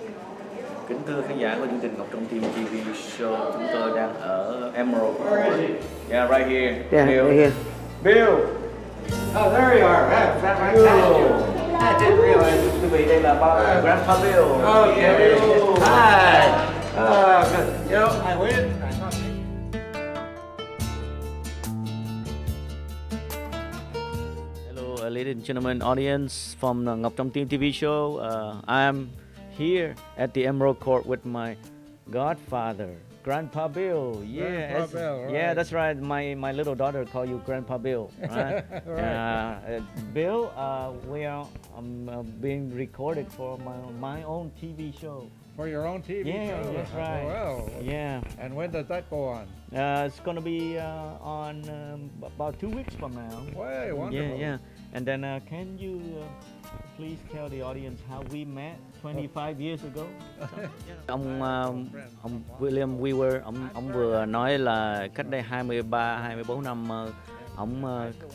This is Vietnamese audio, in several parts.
Kính thưa khán giả của chương trình Ngọc Trong Team TV Show, chúng tôi đang ở Emerald Court. Yeah, right here. Yeah, Bill. right here. Bill. Oh, there you are. That's right past you. I didn't realize. Quý vị, đây là ba Grandpa Bill. Oh, yeah. Hi. Good. You know, I waited. Hello, ladies and gentlemen, audience from Ngọc Trong Team TV Show. I am here at the Emerald Court with my godfather, Grandpa Bill. Yeah, Grandpa Bill, right. Yeah, that's right. My little daughter call you Grandpa Bill. Right? Right. Bill, we are being recorded for my own TV show. For your own TV Yeah, show? that's right. Well. Yeah. And when does that go on? It's gonna be on about 2 weeks from now. Way wonderful. Yeah. And then can you please tell the audience how we met 25 years ago? Ông William Weaver, ông vừa nói là cách đây 24 năm ông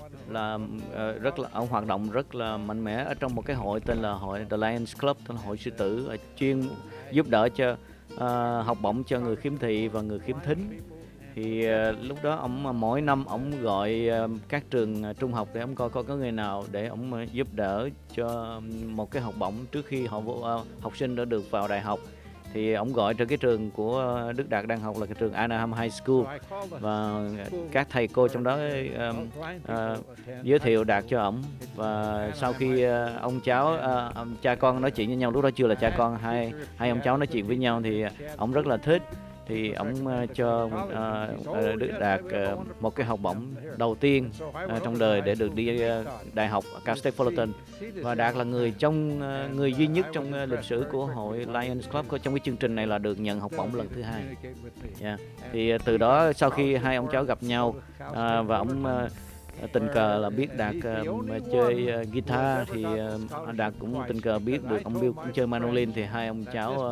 ông hoạt động rất là mạnh mẽ ở trong một cái hội tên là hội The Lions Club, tức là hội sư tử, chuyên giúp đỡ cho học bổng cho người khiếm thị và người khiếm thính. Thì lúc đó mỗi năm ông gọi các trường trung học để ông coi có người nào để ông giúp đỡ cho một cái học bổng trước khi học sinh đã được vào đại học. Thì ông gọi cho cái trường của Đức Đạt đang học là cái trường Anaheim High School, và các thầy cô trong đó giới thiệu Đạt cho ổng. Và sau khi ông cháu cha con nói chuyện với nhau, lúc đó chưa là cha con, hai ông cháu nói chuyện với nhau thì ông rất là thích. Thì ông cho Đức Đạt một cái học bổng đầu tiên trong đời để được đi đại học Cal State Fullerton. Và Đạt là người duy nhất trong lịch sử của hội Lions Club trong cái chương trình này là được nhận học bổng lần thứ 2. Yeah. Thì từ đó sau khi hai ông cháu gặp nhau và ông tình cờ là biết Đạt chơi guitar, thì Đạt cũng tình cờ biết được ông Bill cũng chơi mandolin, thì hai ông cháu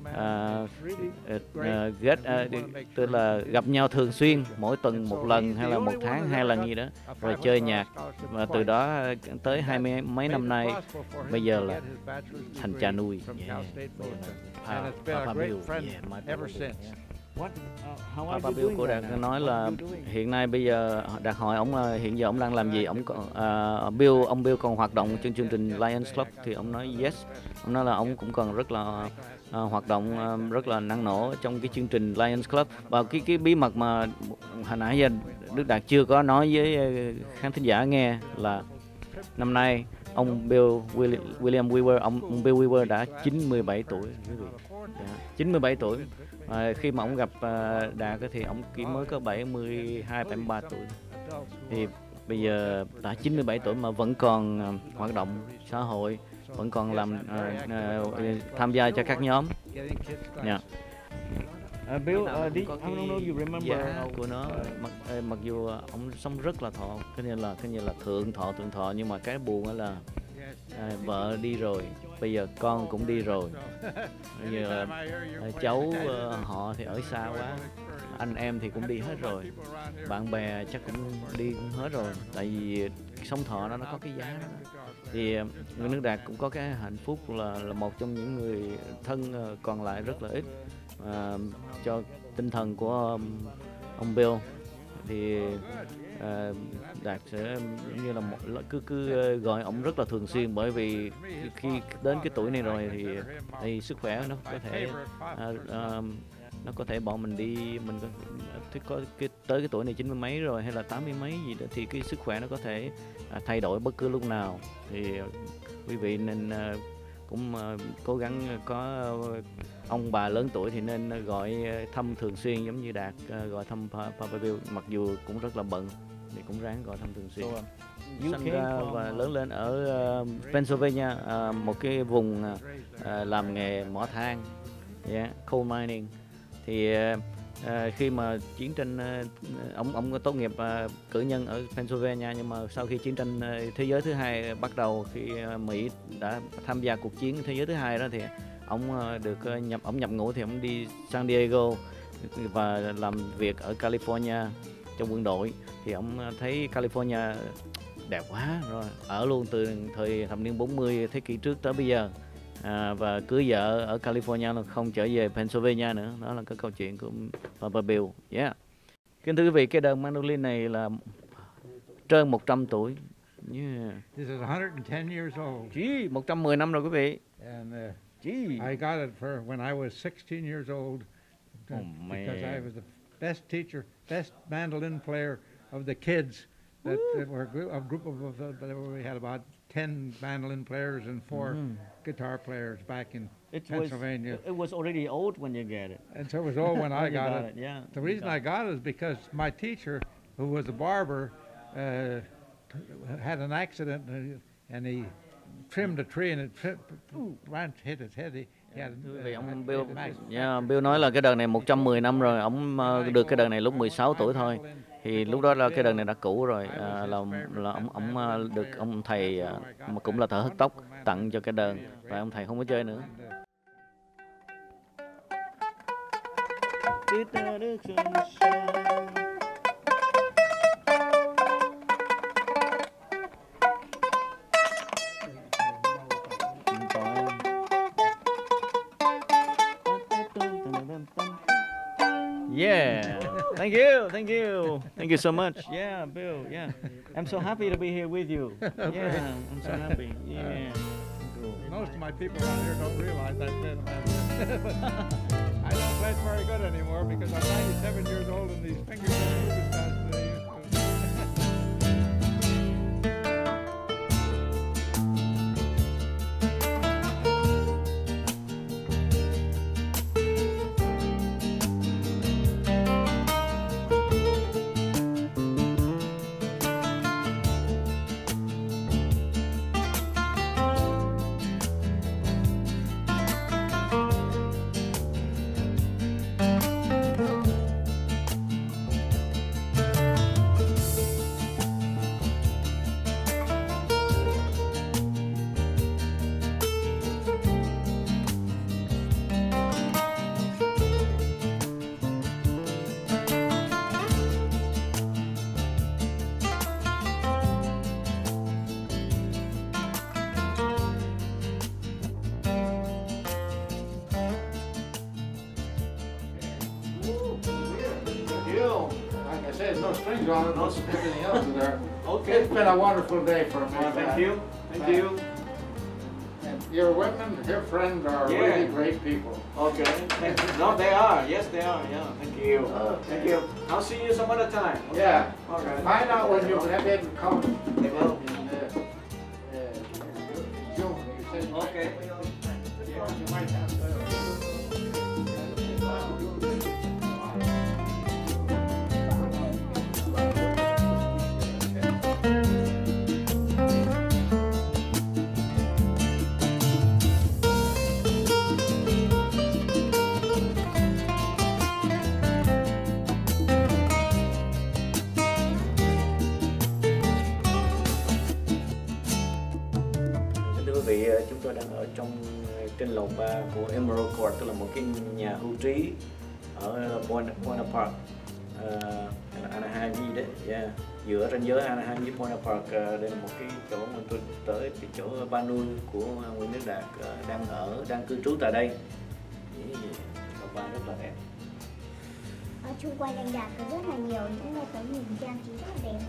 tức là gặp nhau thường xuyên, mỗi tuần một lần hay là một tháng 2 lần gì đó, rồi chơi nhạc. Và từ đó tới 20 mấy năm nay, bây giờ là thành cha nuôi. Papa Bill. Papa Bill của Đạt nói là hiện nay bây giờ Đạt hỏi ông hiện giờ ông đang làm gì. Ông Bill còn hoạt động trên chương trình Lions Club, thì ông nói yes. Ông nói là ông cũng còn rất là hoạt động rất là năng nổ trong cái chương trình Lions Club. Và cái bí mật mà hồi nãy giờ Đức Đạt chưa có nói với khán thính giả nghe là năm nay ông William Weaver, ông Bill Weaver đã 97 tuổi, quý vị. 97 tuổi. Khi mà ông gặp Đạt thì ông chỉ mới có 72, 73 tuổi. Thì bây giờ đã 97 tuổi mà vẫn còn hoạt động xã hội, vẫn còn làm tham gia cho các nhóm. Yeah. Bill, I don't know you remember của nó, mặc dù ông sống rất là thọ, cái như là thượng thọ, nhưng mà cái buồn là vợ đi rồi, bây giờ con cũng đi rồi, bây giờ cháu họ thì ở xa quá, anh em thì cũng đi hết rồi, bạn bè chắc cũng đi cũng hết rồi, tại vì sống thọ nó có cái giá đó. Thì người nước Đạt cũng có cái hạnh phúc là một trong những người thân còn lại rất là ít cho tinh thần của ông Bill. Thì Đạt sẽ như là cứ gọi ông rất là thường xuyên, bởi vì khi đến cái tuổi này rồi thì sức khỏe nó có thể bỏ mình đi, mình có tới cái tuổi này 90 mấy rồi hay là 80 mấy gì đó, thì cái sức khỏe nó có thể thay đổi bất cứ lúc nào. Thì quý vị nên cũng cố gắng có ông bà lớn tuổi thì nên gọi thăm thường xuyên, giống như Đạt gọi thăm Papa Bill, mặc dù cũng rất là bận thì cũng ráng gọi thăm thường xuyên. Sinh ra và lớn lên ở Pennsylvania, một cái vùng làm nghề mỏ than, coal mining. Thì khi mà chiến tranh, ông tốt nghiệp cử nhân ở Pennsylvania, nhưng mà sau khi chiến tranh thế giới thứ hai bắt đầu, khi Mỹ đã tham gia cuộc chiến thế giới thứ hai đó, thì ông được nhập ngũ, thì ông đi San Diego và làm việc ở California trong quân đội. Thì ông thấy California đẹp quá rồi, ở luôn từ thời thập niên 40 thế kỷ trước tới bây giờ. và cưới vợ ở California, là không trở về Pennsylvania nữa. Đó là cái câu chuyện của Papa Bill. Yeah. Kính thưa quý vị, cái đờn mandolin này là trên 100 tuổi. Yeah. This is 110 years old. 110 năm rồi quý vị. And I got it for when I was 16 years old. Because I was the best teacher, best mandolin player of the kids. That were a group of we had about 10 mandolin players and 4 guitar players back in Pennsylvania. It was already old when you got it. And so it was old when I got it. Yeah. The reason I got it is because my teacher, who was a barber, had an accident and he trimmed a tree and it branch hit his head. Thưa quý vị, ông Bill nói là cái đờn này 110 năm rồi, ông được cái đờn này lúc 16 tuổi thôi. Thì lúc đó là cái đờn này đã cũ rồi, là ông được ông thầy mà cũng là thợ hớt tóc tặng cho cái đờn, và ông thầy không có chơi nữa. Yeah, thank you so much. Yeah, Bill. Yeah, I'm so happy to be here with you. Yeah, I'm so happy. Yeah. Most of my people around here don't realize I play the mandolin. I don't play it very good anymore because I'm 97 years old and these fingers don't move as fast as they used to. Like I said, no strings on it, no everything else is there. Okay. It's been a wonderful day for me. Thank you. Thank you. And your women, your friends are really great people. Okay. No, they are. Yes, they are. Yeah. Thank you. Thank you. I'll see you some other time. Okay. Yeah. Okay. Find out when you have them come. They will. June. You said Okay. you might have to. Chúng tôi đang ở trên lầu 3 của Emerald Court, tức là một cái nhà hưu trí ở Buena Park, Anaheim gì đấy. Yeah. Giữa ranh giới Anaheim với Buena Park, đây là một cái chỗ mà tôi tới, cái chỗ ba nuôi của Nguyễn Đức Đạt đang cư trú tại đây. Lầu 3 rất là đẹp. Ở chung quanh anh Đạt có rất là nhiều những nơi tấm nhìn trang trí rất là đẹp.